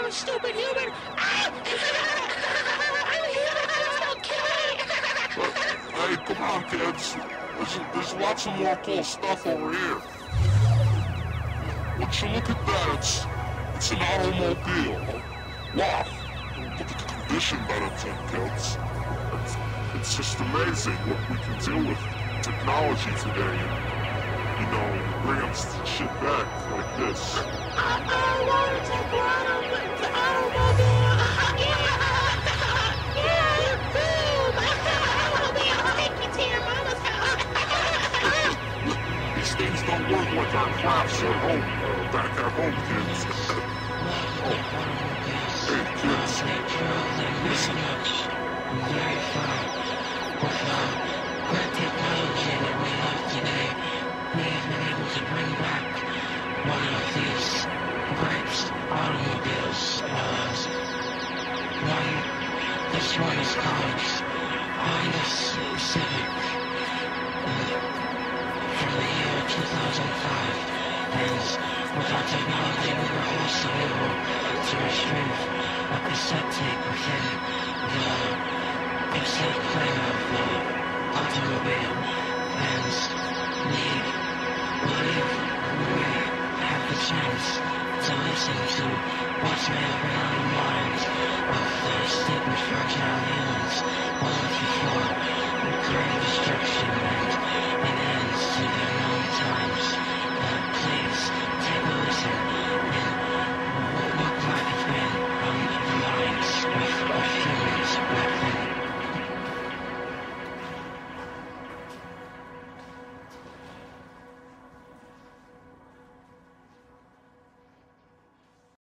you stupid human! I'm a human, please don't kill me! Hey, come on, kids. There's lots of more cool stuff over here. Would you look at that? It's an automobile. Wow. Look at the condition that it's in, kids. It's just amazing what we can do with technology today. You know, bring shit back like this. I want to take one of the automobile. Yeah, you cool. Automobile, take you to your mama's house. These things don't work like our crafts at home, back at home, kids. Hey, kids. Listen up. Very far. With good technology that we have today, we have been able to bring back one of these great automobiles. This one is called FISHER Civic from the year 2005. And with our technology, we were also able to retrieve a cassette tape within the cassette player of the automobile, and we believe we have the chance to listen to what may have been on the minds of the stupid fragile humans.